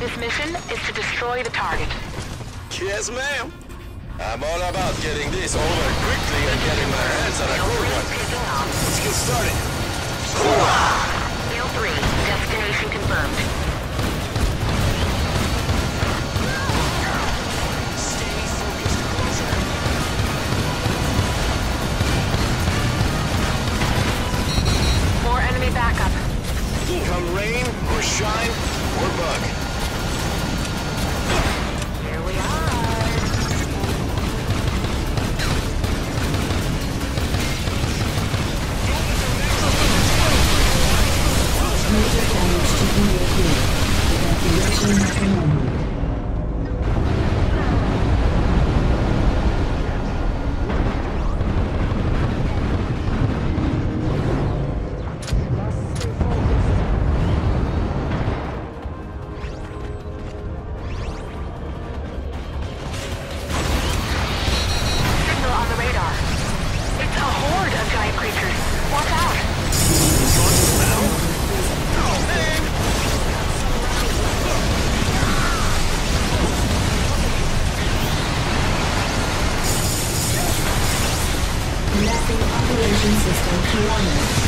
This mission is to destroy the target. Yes, ma'am. I'm all about getting this over quickly and getting my hands on a good one. Let's get started. Hail 3, destination confirmed. Stay focused, closer. More enemy backup. Come rain, or shine, or bug. Here we are. Major damage to Yuke. Evacuation recommended. Signal on the radar. It's a horde of giant creatures. Watch out. Connecting operation system to Runner.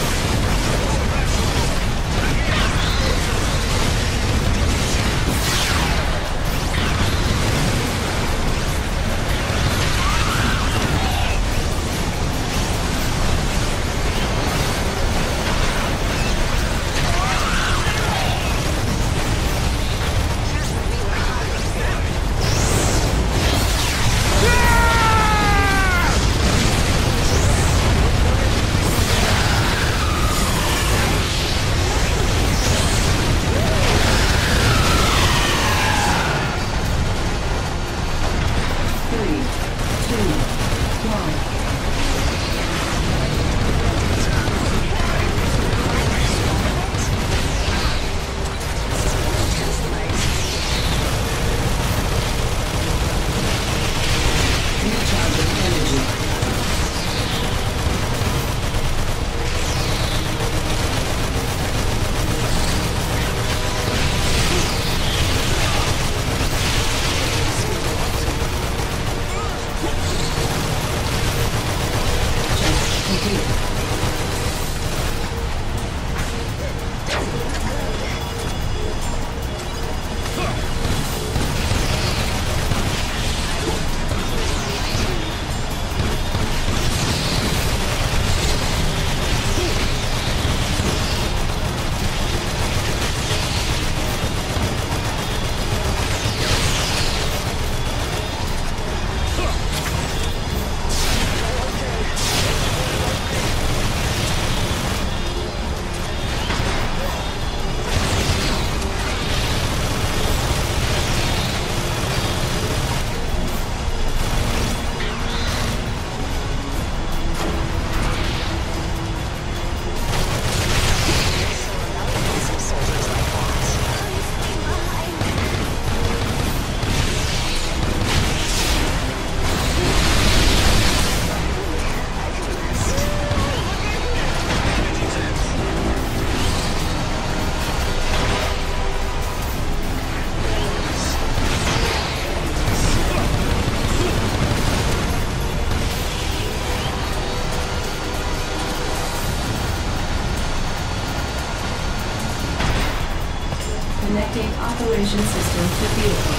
Connecting operation system to vehicle.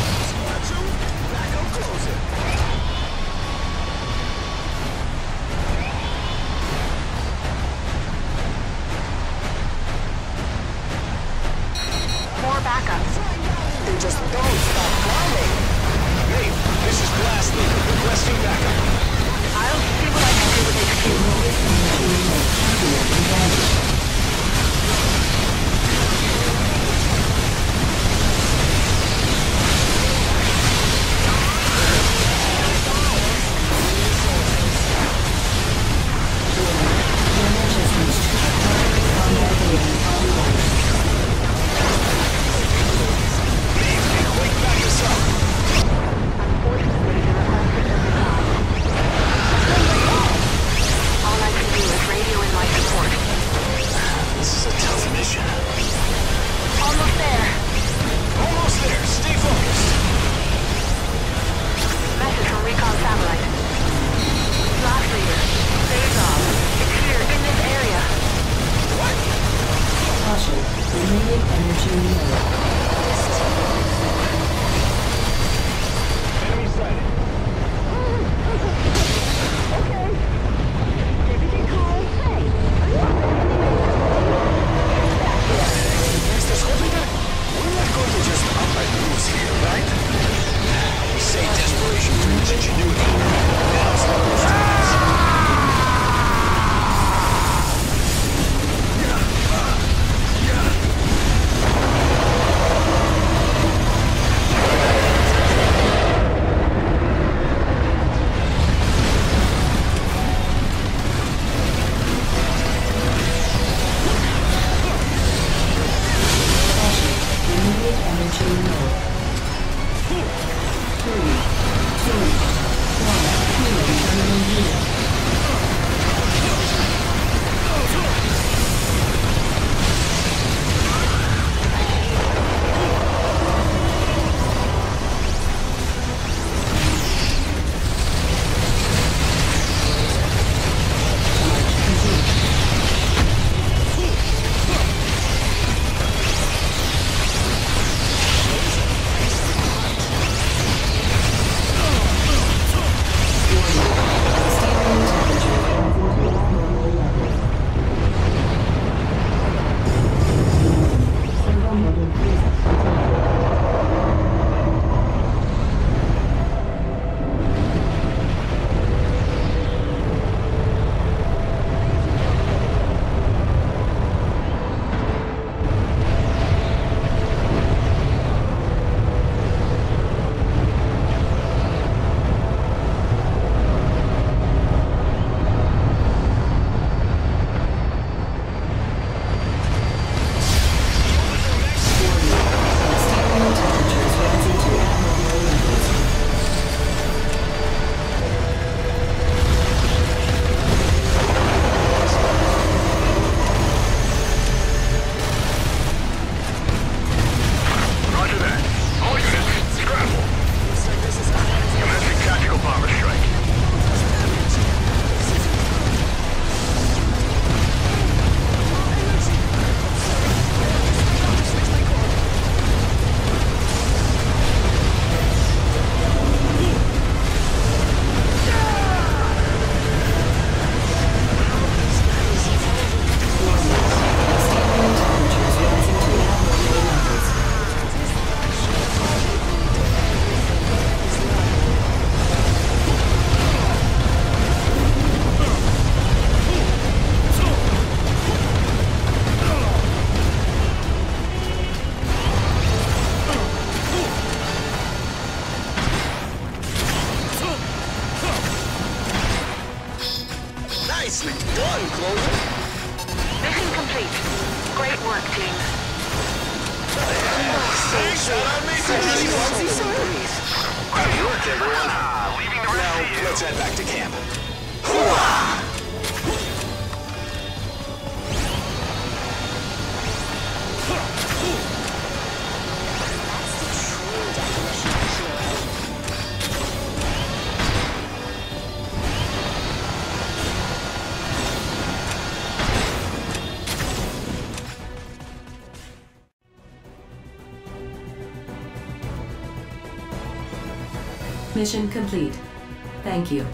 More backups. They just don't stop climbing. Hey, this is Blasted. Requesting backup. I'll see what I can do with HQ. energy low. Enemy sighted. Okay. Everything cool? Hey, are you Mr. Scorpion, we're not going to just outright lose here, right? We say desperation breeds ingenuity. Now's one of those times. Immediate energy low. 3, 2, 1. Healing terminal unit. Nicely done, Clover. Mission complete. Great work, team. Thanks, on me, Good work, everyone. Now, let's head back to camp. Hooah! Mission complete. Thank you.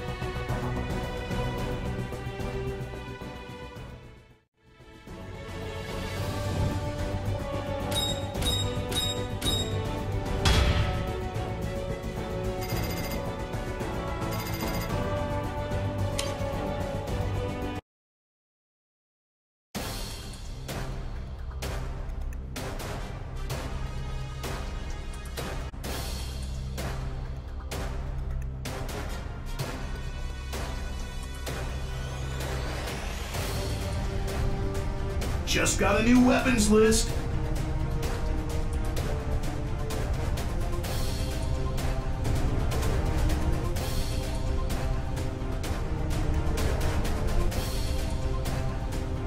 Just got a new weapons list.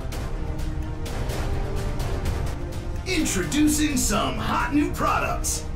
Introducing some hot new products.